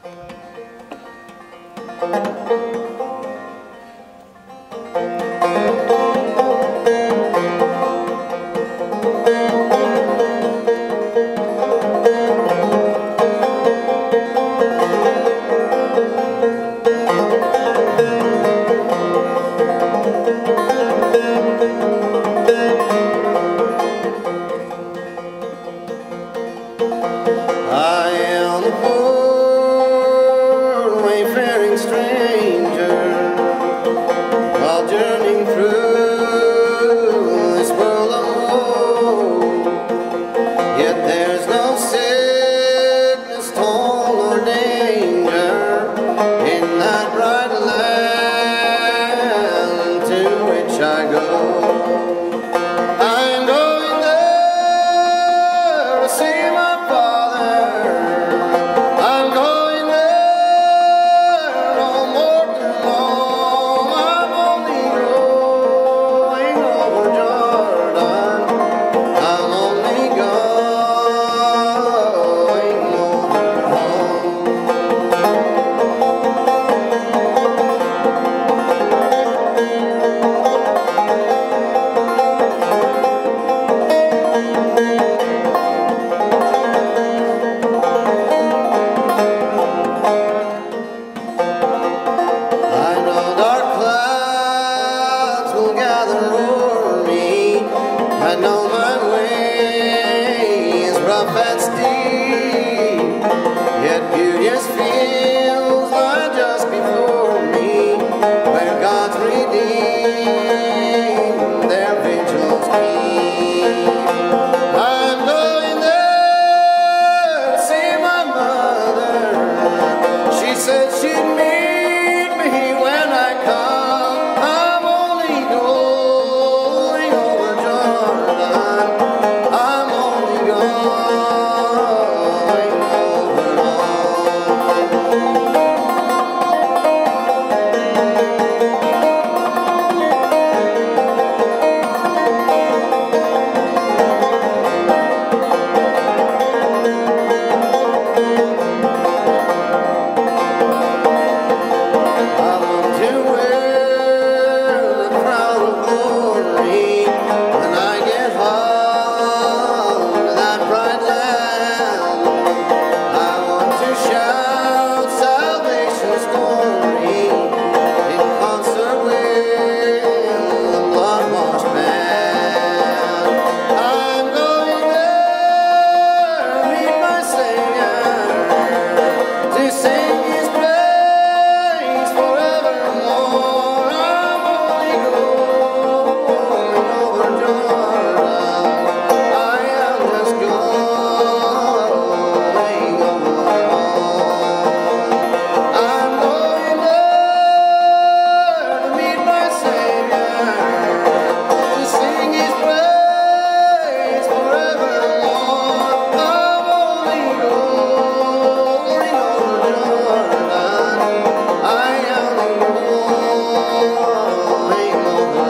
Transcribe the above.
I am a poor wayfaring stranger, while journeying through this world of woe. Yet there's no sickness, toil, or danger in that bright land to which I go. I'm going there to see my Father. I'm going there, no more too long. I'm only going over Jordan. I'm only going over home. I know dark clouds will gather over me. I know my way is rough and steep, yet beauteous fields lie just before me, where God's redeemed their vigils keep. I'm going there to see my mother. She said she'd meet me when I come. I'm only going over Jordan. I'm only going over I want to wear the crown of glory when I get home to that bright land. I want to shout salvation's glory in concert with the blood-washed man. I'm going there to meet my Savior, to sing His praise forevermore. I'm only going over Jordan. I am just going over home. I'm going there to meet my Savior, to sing His praise forevermore. I'm only going over Jordan. I am going over